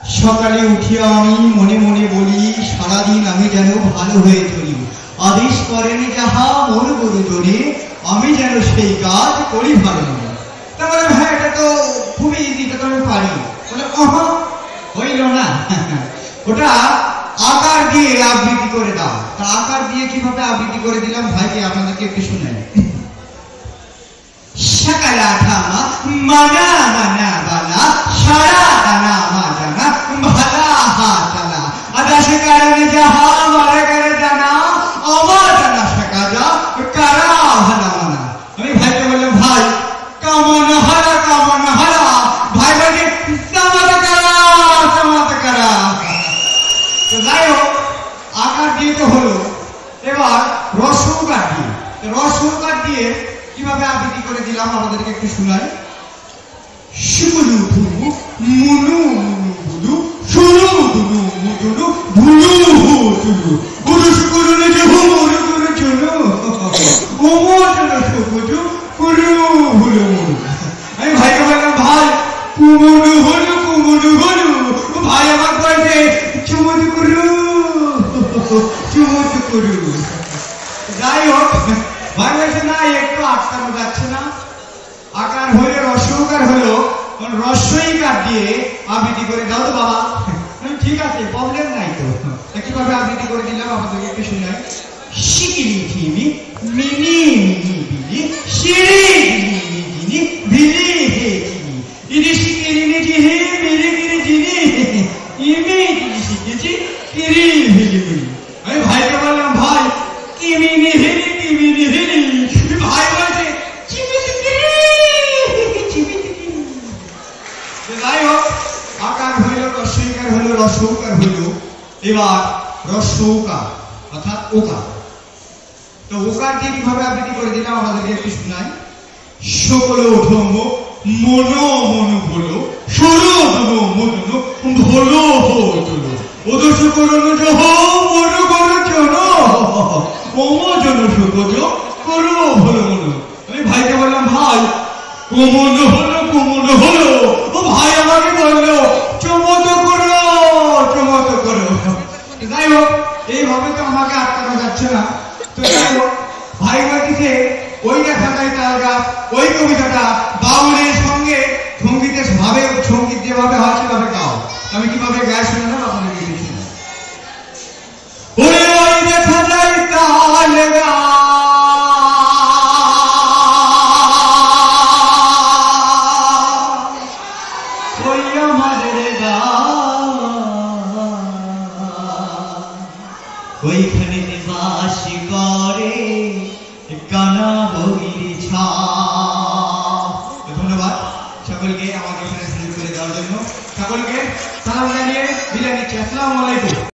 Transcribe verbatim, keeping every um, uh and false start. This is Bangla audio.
সকালে উঠিয়া আমি মনে মনে বলি, সারাদিন আমি যেন ভালো হয়ে চলি। আদেশ করেন যাহা মোর গুরুজনে, আমি যেন সেই কাজ করি ভালো মনে। তা বলে হ্যাঁ এটা তো খুবই ইজি, এটা তো আমি পারি। বলে আহা হইল না, ওটা আকার দিয়ে আবৃত্তি করে দাও। তা আকার দিয়ে কিভাবে আবৃত্তি করে দিলাম ভাইকে আপনাদেরকে একটু শুনে। সকালা ঠামা মানা মানা বালা সারা দানা মাজানা ভালা হা চালা আদাস কারণে যাহা মারা করে জানা আমার জানা শেখা যা কারা ভালা মানা। আমি ভাইকে বললাম ভাই কামন হারা কামন হারা, ভাই বলে সামাদ কারা সামাদ কারা। তো যাই হোক আকার দিয়ে তো হলো, এবার রসৌকার দিয়ে রসৌকার দিয়ে কিভাবে আবৃত্তি করে দিলাম আমাদেরকে একটু শোনাই। শুলু ধুলু মুলু মুলু বুলু শুলু ধুলু মুলু ভুলু হুলু গুরু শুকুরু যে হুলু গুরু চুলু ওমো চলো শুকুজু গুরু হুলু মুলু। আমি ভাইকে বললাম ভাই কুমুলু হলু কুমুলু হলু। ভাই আমার বলছে চুমুদ গুরু চুমুদ গুরু। যাই হোক ভাই বলছে না একটু আটকানো যাচ্ছে না, আকার হলে রস্যকার হলো, রস্যইকার দিয়ে আবৃত্তি করে দাও তো বাবা। ঠিক আছে প্রবলেম নাই তো। কিভাবে আবৃত্তি করে দিলাম আপনাদেরকে একটু শোনাই। শিকিরি ঝিমি মিনি মিনি বিলি শিরি বিলি জিনি বিলি হে জিনি ইনি শিকিরি নিজি হে মিরি গিরি জিনি ইমি জিনি শিখেছি কিরি ভিলি মিলি। আমি ভাইকে বললাম ভাই কি মিনি হিরি কি মিনি হিরি। ভাই বলছে চিমিটি কিরি চিমিটি কিরি। যাই হোক আকার হইল রস্যইকার হইল রস্যৌকার হইল, এবার রস্যৌকার অর্থাৎ ওকার। তো ওকার দিয়ে কিভাবে আবৃত্তি করে দিলাম আমাদেরকে একটু শোনাই। সকল ধর্ম মন মন ভোলো সরো ধরো মনো ভোলো হলো ওদশ করণ জহ মন কর জন ওম জন সুকজ করো ভোলো মনো। আমি ভাইকে বললাম ভাই কোমন হলো কোমন হলো। ও ভাই আমাকে বললো চমত করো চমত করো। যাই হোক এইভাবে তো আমাকে আটকানো যাচ্ছে না। তো যাই হোক ভাই বলতেছে ওই লেখাটাই তাল গাছ, ওই কবিতাটা বাউলের সঙ্গে সঙ্গীতের ভাবে সঙ্গীত যেভাবে হয় সেভাবে গাও। আমি কিভাবে গায়ে শুনলাম আপনাদের কিছু না। ওই ওই দেখা যায় তাল গাছ ওই আমাদের ওইখানে বাস করে কানা বগির ছা। ধন্যবাদ সকলকে আমাকে এখানে সুযোগ করে দেওয়ার জন্য। সকলকে সালাম জানিয়ে বিদায় নিচ্ছি। আসসালামু আলাইকুম।